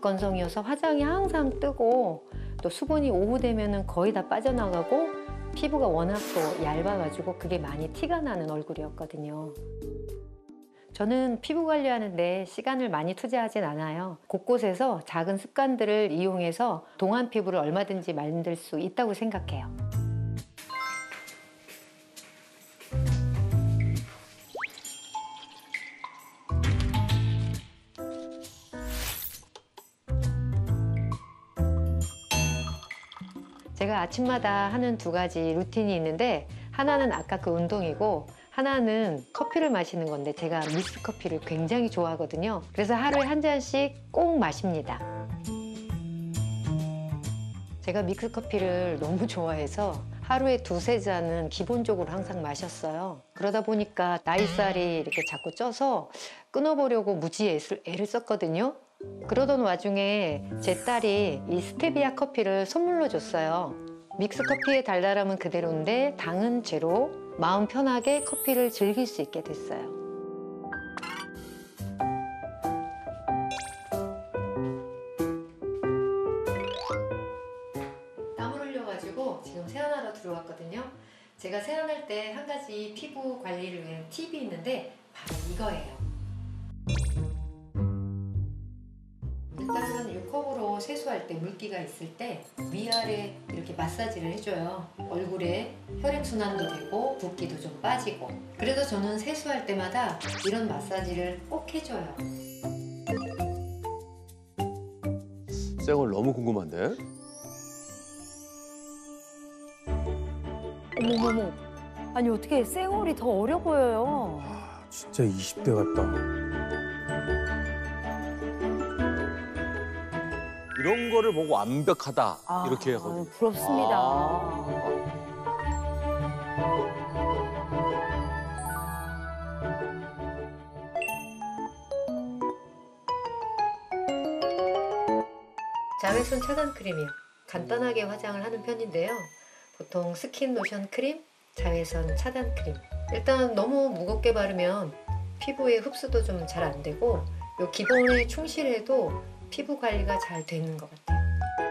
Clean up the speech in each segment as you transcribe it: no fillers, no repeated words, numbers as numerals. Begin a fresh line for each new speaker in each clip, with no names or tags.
악건성이어서 화장이 항상 뜨고 또 수분이 오후 되면은 거의 다 빠져나가고 피부가 워낙 또 얇아가지고 그게 많이 티가 나는 얼굴이었거든요. 저는 피부 관리하는데 시간을 많이 투자하진 않아요. 곳곳에서 작은 습관들을 이용해서 동안 피부를 얼마든지 만들 수 있다고 생각해요. 제가 아침마다 하는 두 가지 루틴이 있는데 하나는 아까 그 운동이고 하나는 커피를 마시는 건데 제가 믹스 커피를 굉장히 좋아하거든요. 그래서 하루에 한 잔씩 꼭 마십니다. 제가 믹스 커피를 너무 좋아해서 하루에 두세 잔은 기본적으로 항상 마셨어요. 그러다 보니까 나이살이 이렇게 자꾸 쪄서 끊어보려고 무지 애를 썼거든요. 그러던 와중에 제 딸이 이 스테비아 커피를 선물로 줬어요. 믹스 커피의 달달함은 그대로인데 당은 제로, 마음 편하게 커피를 즐길 수 있게 됐어요. 땀을 흘려가지고 지금 세안하러 들어왔거든요. 제가 세안할 때 한 가지 피부 관리를 위한 팁이 있는데 바로 이거예요. 일단은 이 컵으로 세수할 때 물기가 있을 때 위아래 이렇게 마사지를 해줘요. 얼굴에 혈액순환도 되고 붓기도 좀 빠지고. 그래서 저는 세수할 때마다 이런 마사지를 꼭 해줘요.
쌩얼 너무 궁금한데?
어머머머. 아니 어떻게 쌩얼이 더 어려 보여요.
아, 진짜 20대 같다.
이런 거를 보고 완벽하다 이렇게 하거든요.
부럽습니다.
자외선 차단 크림이요. 간단하게 화장을 하는 편인데요. 보통 스킨 로션 크림, 자외선 차단 크림. 일단 너무 무겁게 바르면 피부에 흡수도 좀 잘 안 되고 요 기본에 충실해도 피부 관리가 잘 되는 것 같아요.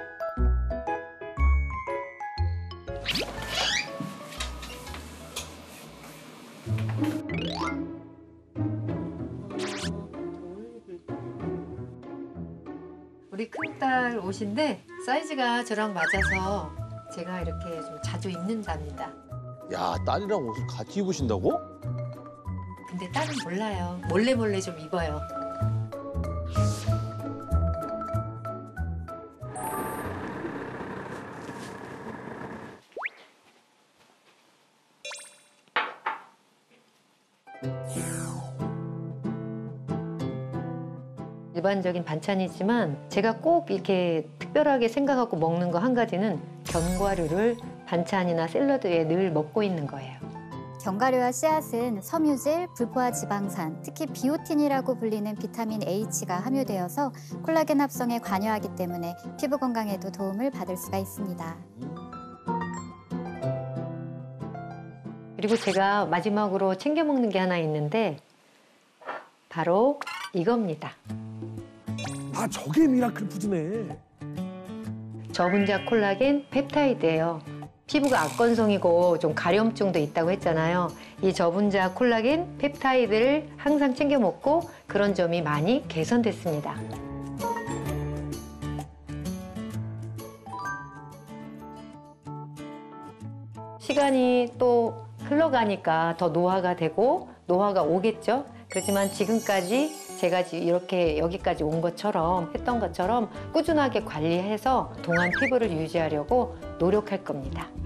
우리 큰딸 옷인데 사이즈가 저랑 맞아서 제가 이렇게 좀 자주 입는답니다.
야, 딸이랑 옷을 같이 입으신다고?
근데 딸은 몰라요. 몰래 좀 입어요. 일반적인 반찬이지만 제가 꼭 이렇게 특별하게 생각하고 먹는 거 한 가지는 견과류를 반찬이나 샐러드에 늘 먹고 있는 거예요.
견과류와 씨앗은 섬유질, 불포화 지방산, 특히 비오틴이라고 불리는 비타민 H가 함유되어서 콜라겐 합성에 관여하기 때문에 피부 건강에도 도움을 받을 수가 있습니다.
그리고 제가 마지막으로 챙겨 먹는 게 하나 있는데 바로 이겁니다.
아, 저게 미라클 푸드네.
저분자 콜라겐 펩타이드예요. 피부가 악건성이고 좀 가려움증도 있다고 했잖아요. 이 저분자 콜라겐 펩타이드를 항상 챙겨 먹고 그런 점이 많이 개선됐습니다. 시간이 또 흘러가니까 더 노화가 되고 노화가 오겠죠. 그렇지만 지금까지 제가 이렇게 여기까지 온 것처럼 했던 것처럼 꾸준하게 관리해서 동안 피부를 유지하려고 노력할 겁니다.